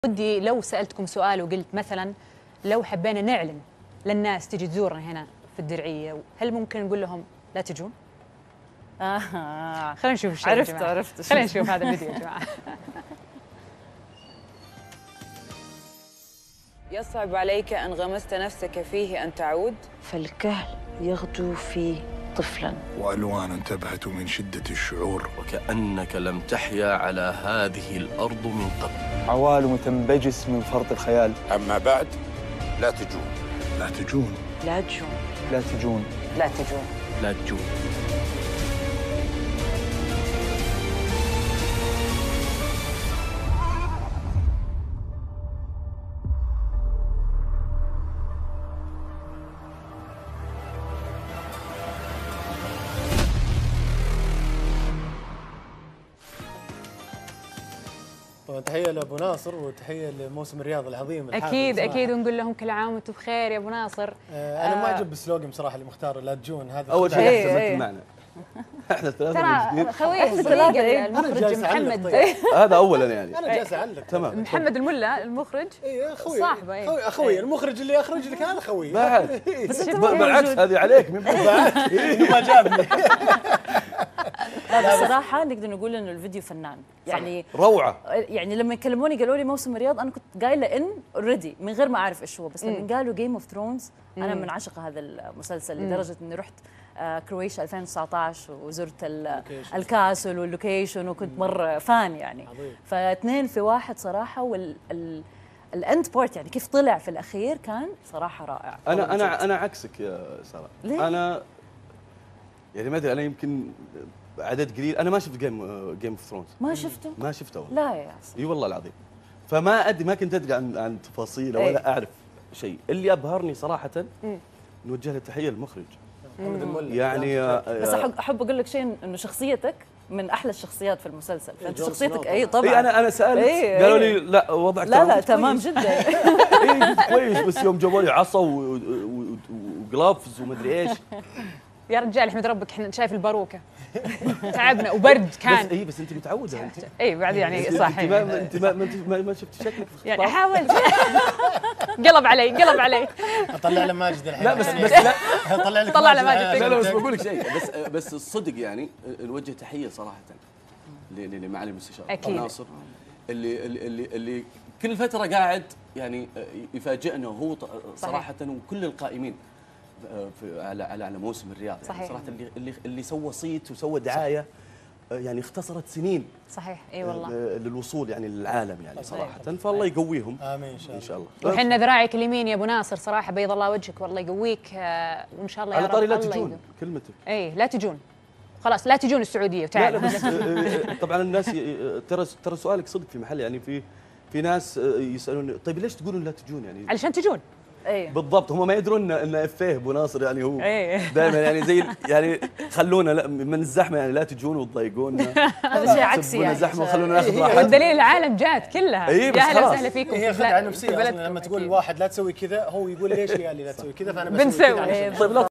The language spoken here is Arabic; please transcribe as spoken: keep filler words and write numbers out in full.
ودي لو سألتكم سؤال وقلت مثلا لو حبينا نعلن للناس تجي تزورنا هنا في الدرعية، هل ممكن نقول لهم لا تجون؟ آه خلينا نشوف الشيء. عرفت عرفت خلينا نشوف هذا الفيديو يا جماعة. يصعب عليك أن غمست نفسك فيه أن تعود؟ فالكهل يغدو فيه طفلاً، وألوان تبهت من شدة الشعور، وكأنك لم تحيا على هذه الأرض من قبل، عوالم تنبجس من فرط الخيال. أما بعد لا تجون لا تجون لا تجون لا تجون لا تجون لا تجون. تحية لأبو ناصر وتحية لموسم الرياض العظيم. أكيد أكيد، ونقول لهم كل عام وأنتم بخير يا أبو ناصر. آه أنا ما أعجب بالسلوجن بصراحة اللي مختاره لا تجون. هذا أول شيء إيه أحسن إيه. أنت معنا. احنا الثلاثة ترى خوي إحنا ثلاثة إيه. المخرج محمد. هذا أولا يعني. أنا جالس أعلق. تمام. محمد الملا المخرج. إيه أخوي. صاحبه إيه. أخوي أخوي المخرج اللي أخرج لك هذا خوي. بعد. بس بالعكس هذه عليك من بعد. ما جابني. لا بصراحة نقدر نقول إنه الفيديو فنان يعني روعة. يعني لما يكلموني قالوا لي موسم الرياض أنا كنت قايلة إن اوريدي من غير ما أعرف إيش هو، بس لما قالوا جيم اوف ثرونز أنا من عشق هذا المسلسل لدرجة إني رحت آه كرواتيا ألفين وتسعة عشر وزرت الكاسل واللوكيشن وكنت مرة فان يعني. فاثنين في واحد صراحة. وال ال الاند بارت يعني كيف طلع في الأخير كان صراحة رائع. أنا أنا أنا عكسك يا سارة. ليه؟ أنا يعني ما أدري، أنا يمكن عدد قليل، انا ما شفت جيم جيم اوف ثرونز. ما شفته؟ ما شفته والله. لا يا ياسر. اي والله العظيم. فما ادري، ما كنت ادري عن عن تفاصيله ولا أي. اعرف شيء. اللي ابهرني صراحه نوجه له تحيه للمخرج يعني. بس احب احب اقول لك شيء، انه شخصيتك من احلى الشخصيات في المسلسل، فانت شخصيتك اي طبعا. اي انا انا سالت إيه قالوا إيه. لي لا وضعك لا لا تمام جدا. اي كويس، بس يوم جابوا لي عصا وجلافز ومدري ايش. يا رجال احمد ربك احنا شايف الباروكه. تعبنا وبرد كان. بس اي بس انت متعوده انت. اي بعد يعني صح. انت ما انت ما ما, ما شفت شكلك يعني حاولت. قلب علي قلب علي. اطلع له ماجد الحين. لا بس بس لا طلع لك طلع له ماجد. لا لا بس بقول لك شيء، بس بس الصدق يعني نوجه تحيه صراحه لمعالي المستشار أكيد. ناصر، اللي اللي اللي كل فتره قاعد يعني يفاجئنا هو صراحه، وكل القائمين في على على على موسم الرياض. صحيح. يعني صراحه اللي اللي اللي سوى صيت وسوى دعايه يعني اختصرت سنين. صحيح اي والله. للوصول يعني للعالم يعني صراحه، فالله يقويهم. امين ان شاء الله. ان شاء الله. وحنا ذراعك اليمين يا ابو ناصر صراحه، بيض الله وجهك والله يقويك، وان شاء الله يا على رب. طاري لا تجون كلمتك. اي لا تجون خلاص، لا تجون السعوديه وتعالوا. لا لا بس طبعا الناس ترى ترى سؤالك صدق في محل يعني. في في ناس يسالون طيب ليش تقولون لا تجون يعني؟ علشان تجون. ايه بالضبط، هم ما يدرون ان افيه ابو ناصر يعني هو ايه دائما يعني زي يعني خلونا لا من الزحمه يعني لا تجون وتضايقونا. هذا شيء عكسي يعني. زحمه خلونا ناخذ راحتنا. والدليل العالم جات كلها. إيه يا اهلا وسهلا فيكم. هي خدعه نفسيه اصلا لما تقول واحد لا تسوي كذا، هو يقول ليش يا اللي لا تسوي كذا، فانا بنسوي. طيب لا